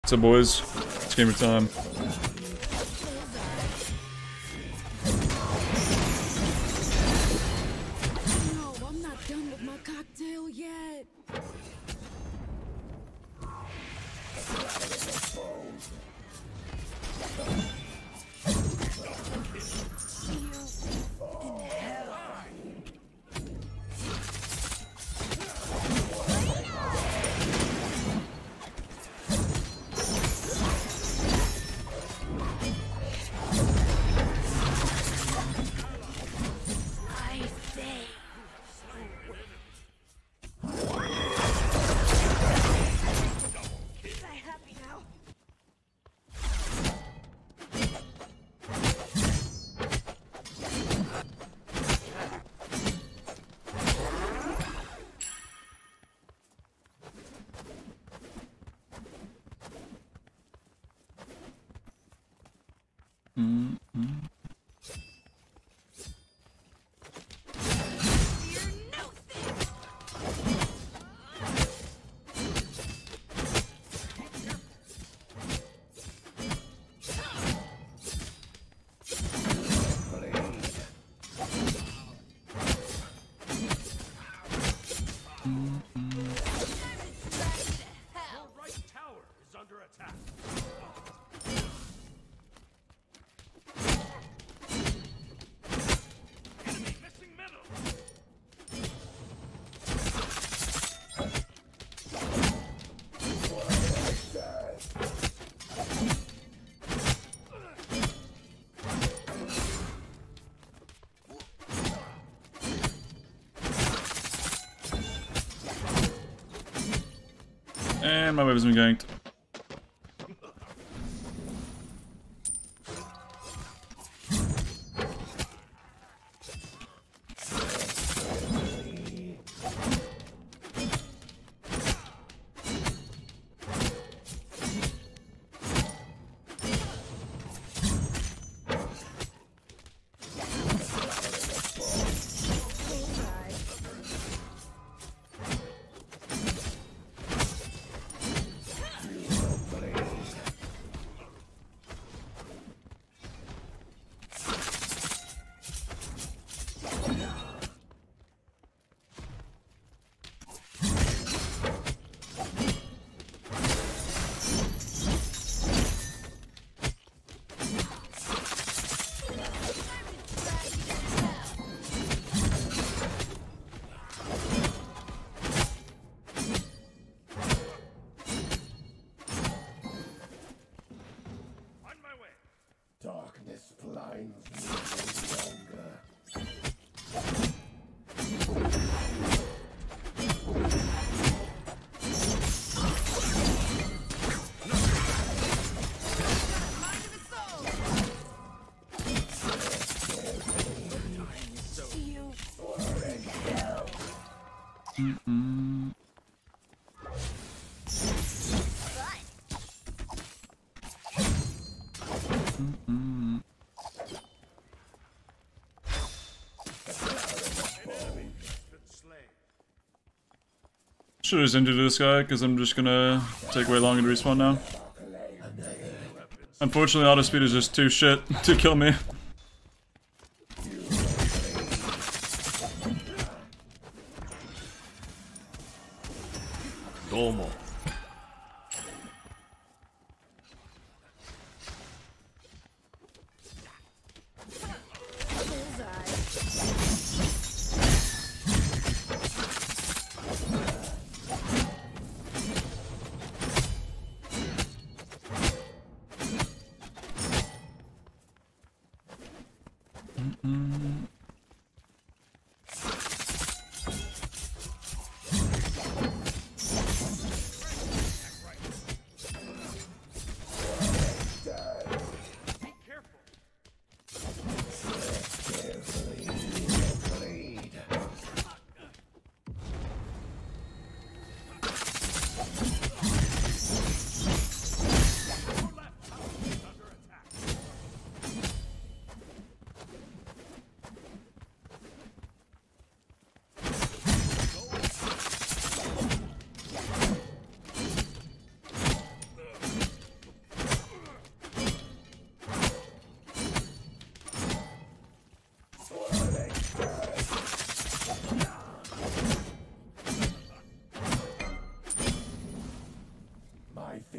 So boys, it's gamer time. No, I'm not done with my cocktail yet. And my web has been ganked. Darkness blinds me no longer. Should have injured this guy because I'm just gonna take way longer to respawn now. Unfortunately, auto speed is just too shit to kill me. Domo.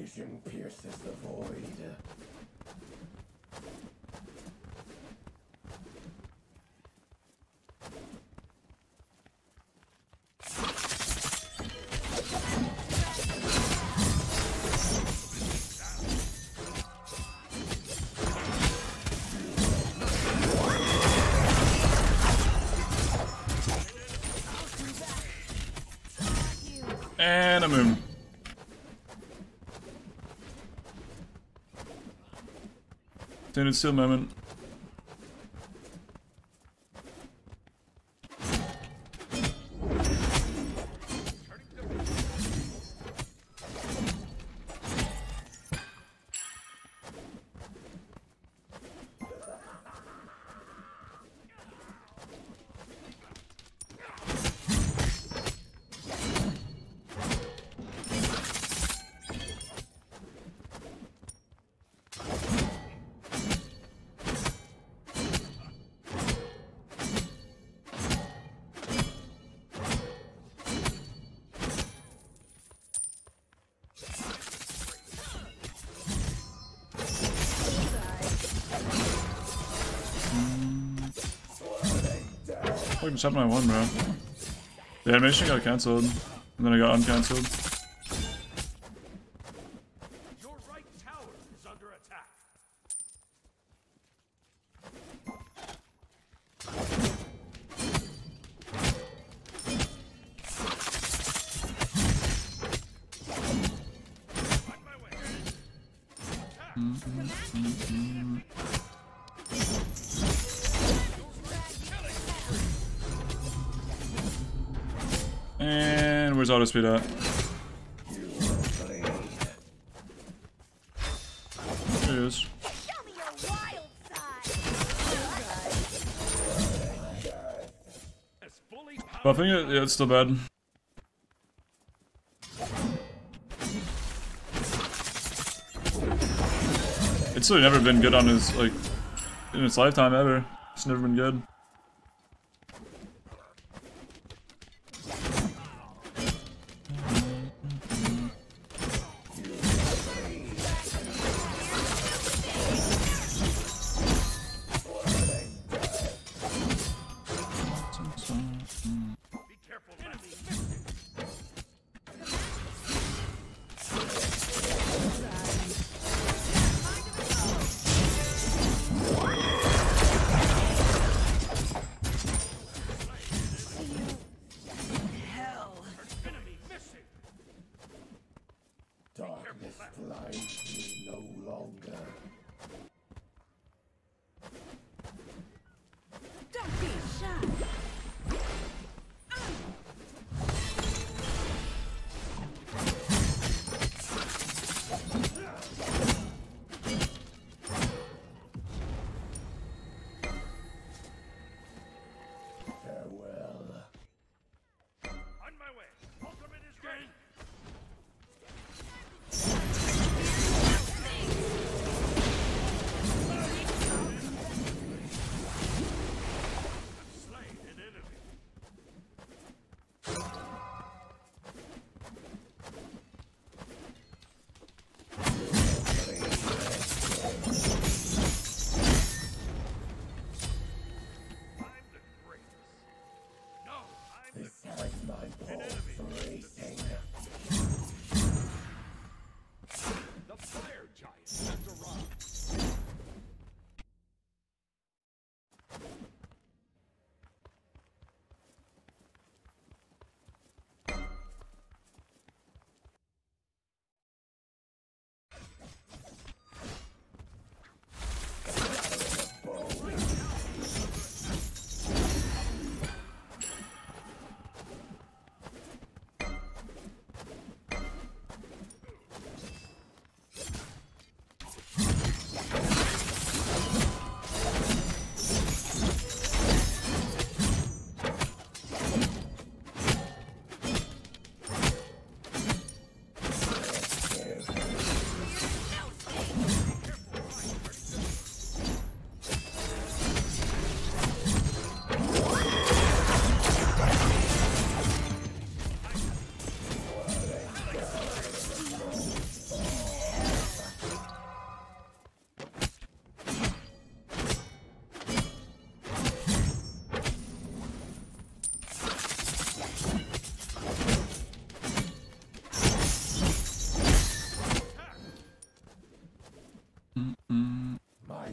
vision pierces the void. And a moon. Standard still moment. I just happened I won, bro. The animation got cancelled, and then I got uncancelled. Your right tower is under attack. On my way. And where's auto speed at? There it is. Show me your wild side. As fully powered. Buffing it? Yeah, it's still bad. It's really never been good on his, like, in its lifetime ever. It's never been good. Be careful, enemy missing. Enemy missing. Darkness blinds me no longer. Don't be shy. Farewell. On my way. Ultimate is ready.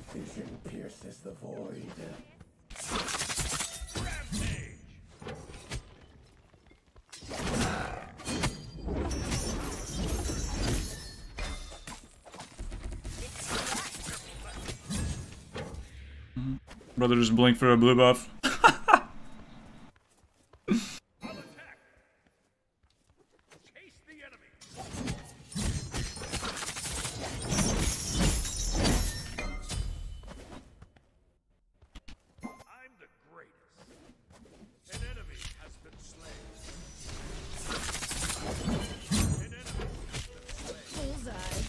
vision pierces the void. Rampage! Brother just blinked for a blue buff. I'll attack! Chase the enemy! I'm the greatest. An enemy has been slain. An enemy has been slain. Bullseye.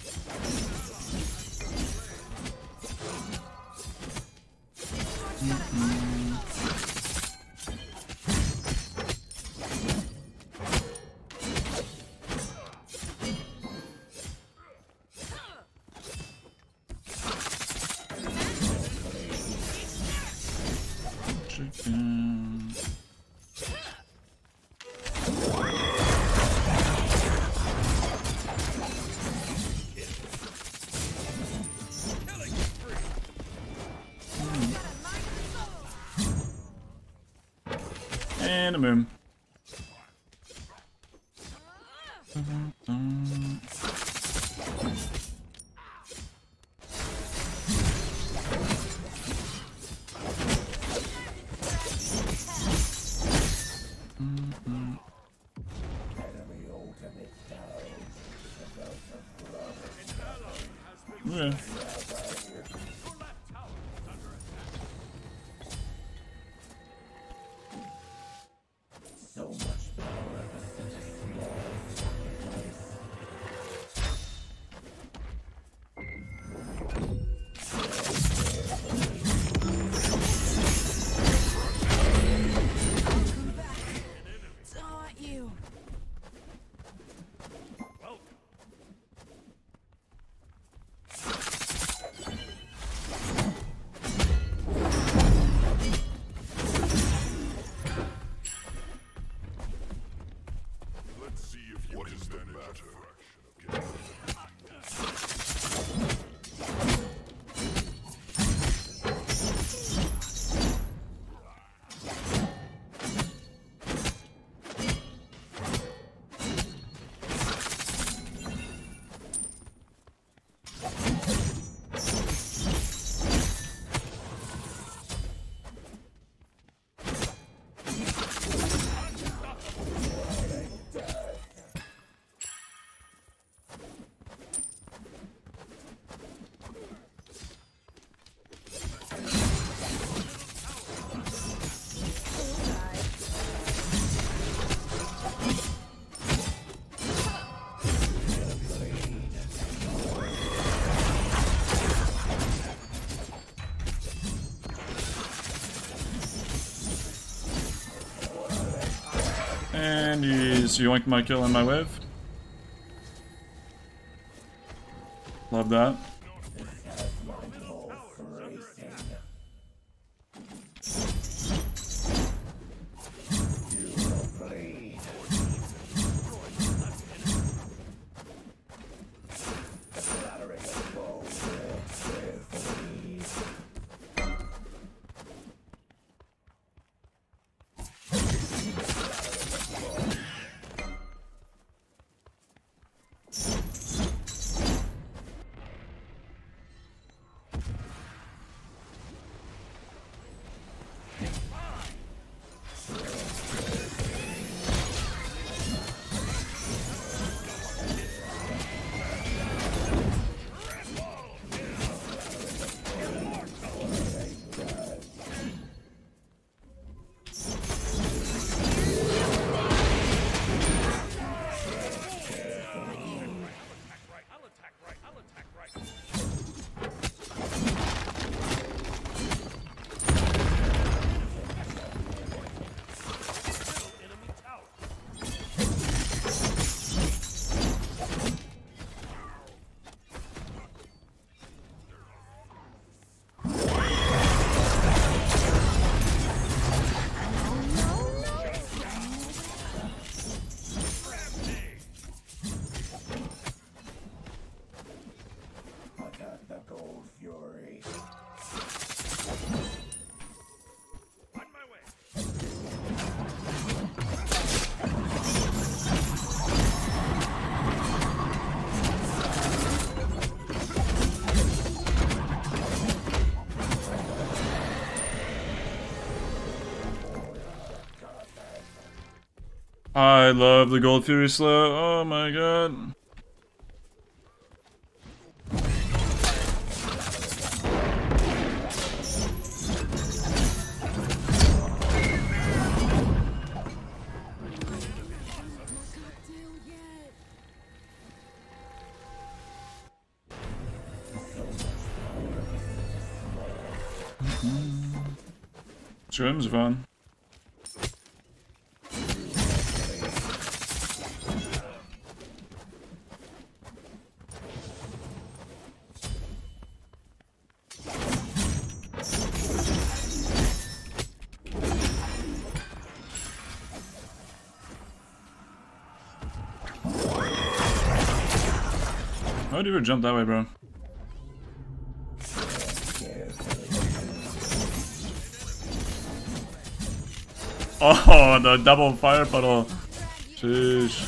Chicken. Killing spree! And a moon. Enemy ultimate down. The belt of blood. An ally has been Yeah. Your left tower is under attack. So much power for such a small sacrifice. Taught you. Welcome. Let's see if what is the matter. And he's yoinked my kill and my wave. Love that. I love the Gold Fury slow. Oh my god. Cocktail yet. Shrooms are fun. Why would you ever jump that way, bro? Oh, the double fire puddle. Sheesh.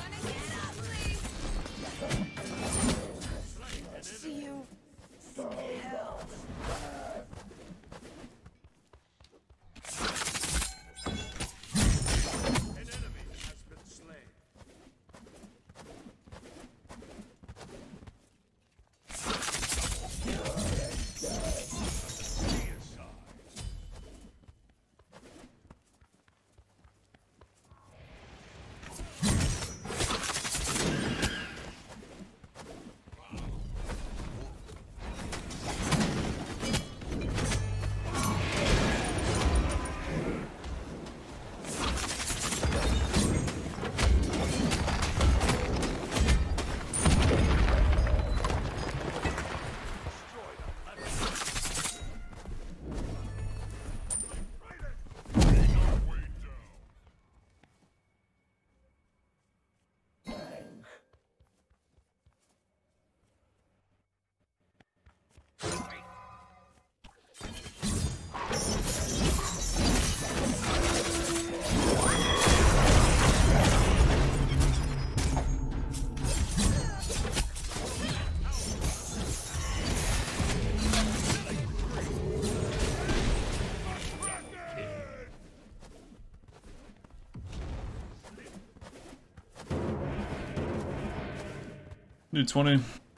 Need 20.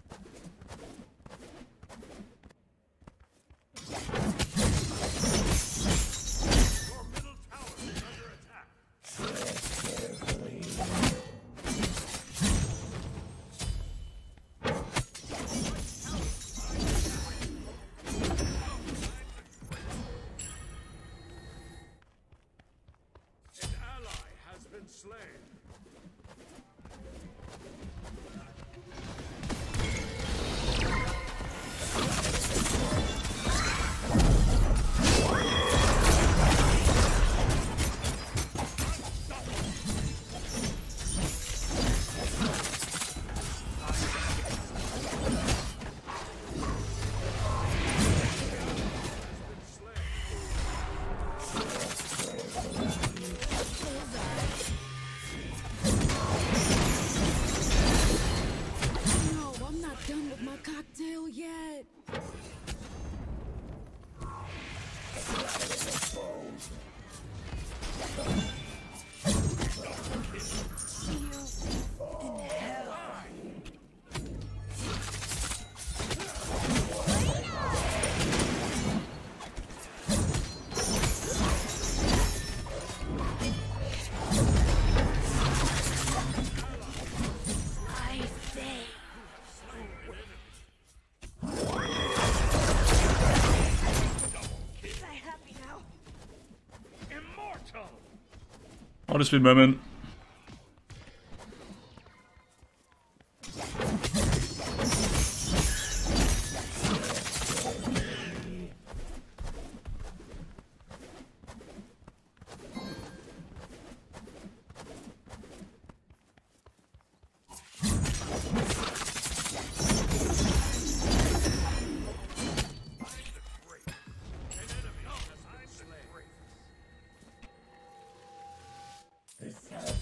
An ally has been slain. No, I'm not done with my cocktail yet. I say. Is I happy now? Immortal! Auto speed moment. This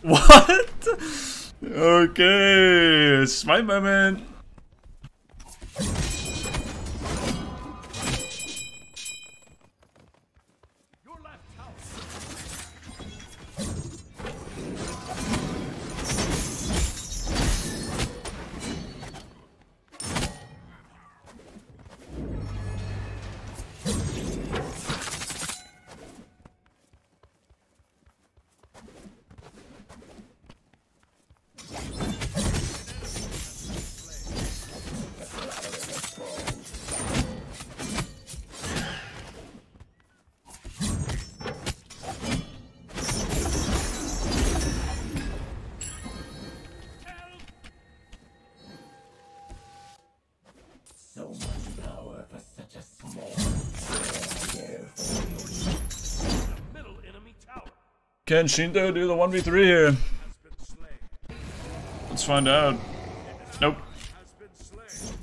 What? Okay, smite moment. Your left tower. So much power for such a small Middle enemy tower Can Shindo do the 1v3 here? has been slain. Let's find out. Nope. Has been slain.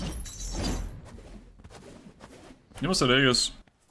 You must have Aegis.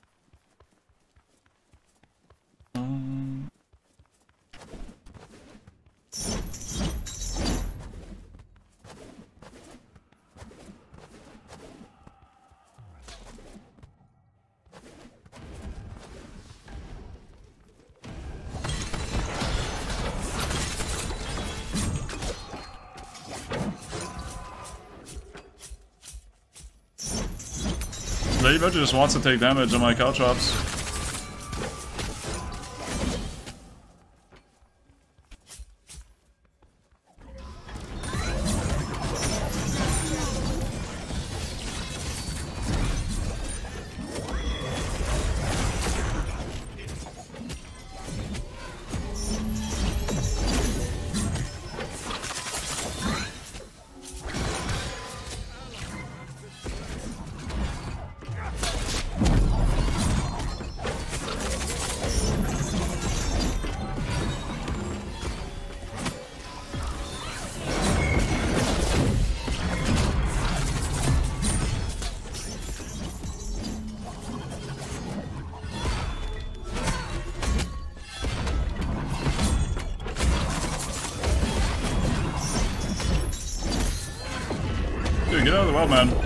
Lady Badger just wants to take damage on my Caltrops. Dude, get out of the well, man.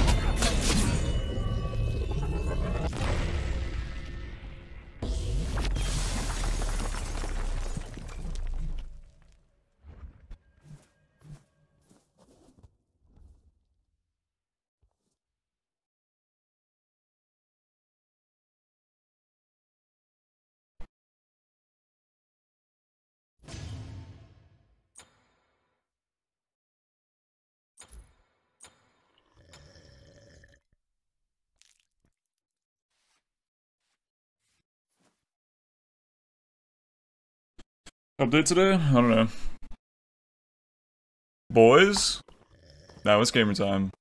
Update today? I don't know. Boys? Now it's gamer time.